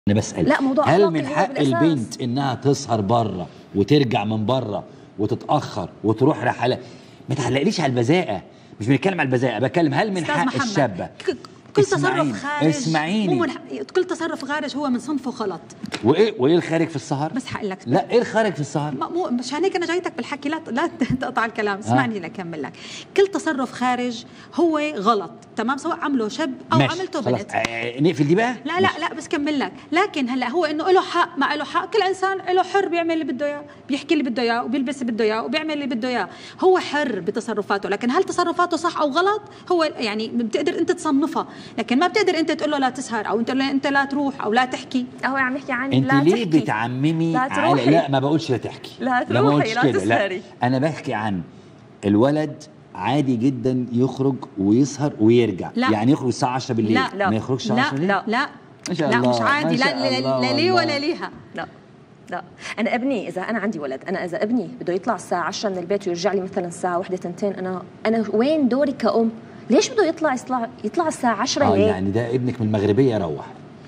انا بسأل لا موضوع هل من حق البنت انها تسهر بره وترجع من بره وتتاخر وتروح رحلات؟ ما تعلقليش على البذاءه، مش بنتكلم على البذاءه، بتكلم هل من حق الشابه كل تصرف خارج اسمعيني كل تصرف خارج هو من صنفه غلط. وايه الخارج في السهر؟ بس حقول لك لا، ايه الخارج في السهر؟ مشان هيك انا جايتك بالحكي، لا تقطع الكلام، اسمعني لكمل لك. كل تصرف خارج هو غلط، تمام، سواء عمله شاب او ماشي. عملته بنت. نقفل دي بقى؟ لا بس كمل لك. لكن هلا هو انه له حق ما له حق، كل انسان له حر بيعمل اللي بده اياه، بيحكي اللي بده اياه وبيلبس اللي بده اياه وبيعمل اللي بده اياه، هو حر بتصرفاته. لكن هل تصرفاته صح او غلط هو يعني بتقدر انت تصنفها، لكن ما بتقدر انت تقول له لا تسهر او انت لا تروح او لا تحكي. هو عم يحكي عن انت لا ليه تحكي. بتعممي لا لا ما بقولش لا تحكي، لا تروحي لا تسهري. لا، انا بحكي عن الولد عادي جدا يخرج ويسهر ويرجع. لا. يعني يخرج الساعه 10 بالليل لا. ما يخرجش الساعه 10 بالليل؟ لا ما شاء لا الله. مش عادي، لا ليه ولا ليها. لا انا ابني اذا انا عندي ولد، انا اذا ابني بده يطلع الساعه 10 من البيت ويرجع لي مثلا الساعه 1 2، انا وين دوري كأم؟ ليش بده يطلع الساعه 10 ليه؟ يعني ده ابنك من المغربيه يروح.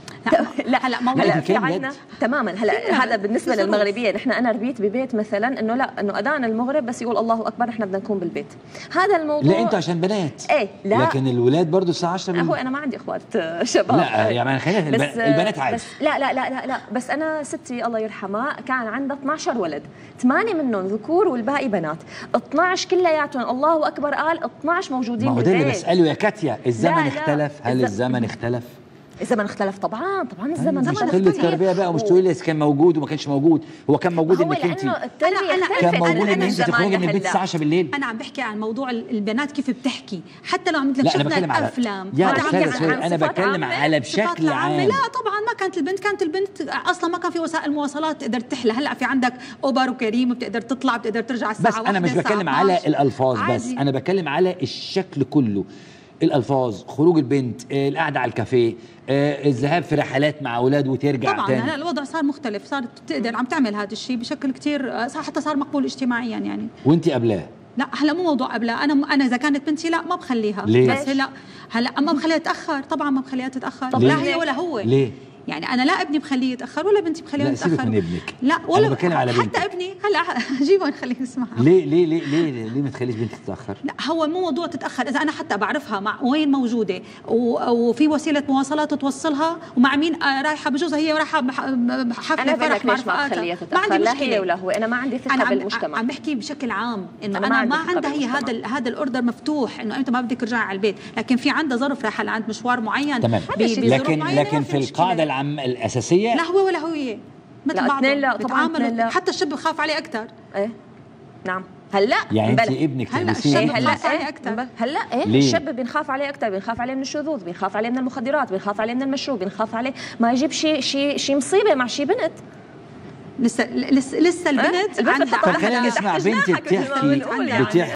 لا هلا موضوع هلا في عنا تماما. هلا هذا بالنسبه للمغربيه، نحن انا ربيت ببيت مثلا انه لا، انه اذان المغرب بس يقول الله اكبر نحن بدنا نكون بالبيت. هذا الموضوع لا انتوا عشان بنات. ايه لا، لكن الولاد برضه الساعه 10 هو انا ما عندي اخوات شباب. لا يعني خلينا البنات عادي. بس لا بس انا ستي الله يرحمها كان عندها 12 ولد، 8 منهم ذكور والباقي بنات، 12 كلياتهم الله اكبر قال 12 موجودين بالبيت. ما هو ده اللي بساله يا كاتيا، الزمن اختلف. هل الزمن اختلف؟ الزمن اختلف طبعا مش الزمن اختلف. كل التربيه بقى، ومش تقولي لي كان موجود وما كانش موجود، هو كان موجود انك انت كان موجود ان انت تخرجي من البيت الساعه 10 بالليل. انا عم بحكي عن موضوع البنات كيف بتحكي، حتى لو عملت لك شفنا الافلام. انا بتكلم على بشكل عام. لا طبعا ما كانت البنت اصلا ما كان في وسائل مواصلات تقدر تحلى. هلا في عندك اوبر وكريم، بتقدر تطلع بتقدر ترجع الساعه 1. بس انا مش بتكلم على الالفاظ بس، انا بتكلم على الشكل كله. الالفاظ، خروج البنت، القعده على الكافيه، الذهاب في رحلات مع اولاد وترجع طبعا تاني. هلا الوضع صار مختلف، صارت تقدر عم تعمل هذا الشيء بشكل كثير، حتى صار مقبول اجتماعيا يعني. وانت قبلاه؟ لا هلا مو موضوع قبلها، انا اذا كانت بنتي لا ما بخليها. ليه؟ بس هلا ما بخليها تتاخر، طبعا ما بخليها تتاخر. طب لا هي ولا هو. ليه؟ يعني انا لا ابني بخليه يتاخر ولا بنتي بخليها تتاخر. لا سيبك من ابنك، لا ولا انا بتكلم على بنتك. حتى ابني هلا جيبه نخليه يسمعها. ليه ما تخليش بنتك تتاخر؟ لا هو مو موضوع تتاخر، اذا انا حتى بعرفها مع وين موجوده وفي وسيله مواصلات توصلها ومع مين رايحه، بجوز هي رايحه حفله فرح مع رفقاتها، ما عندي لا مشكله. هي ولا هو، انا ما عندي ثقه بالمجتمع. عم بحكي بشكل عام انه انا ما عندها هي هذا الاوردر مفتوح انه انت ما بدك ترجعي على البيت، لكن في عندها ظرف رايحه لعند مشوار معين. تمام. لكن في القاعده العامه الاساسيه لا هو ولا هو مثل بعض. لا طبعا حتى الشاب بخاف عليه اكثر. ايه نعم. هلا يعني انت ابنك الشاب بخاف عليه اكثر. هلا ايه الشاب بنخاف عليه اكثر، بنخاف عليه من الشذوذ، بنخاف عليه من المخدرات، بنخاف عليه من المشروب، بنخاف عليه ما يجيب شيء مصيبه مع شيء بنت. لسه البنت عندها. خلينا نسمع بنتك بتحكي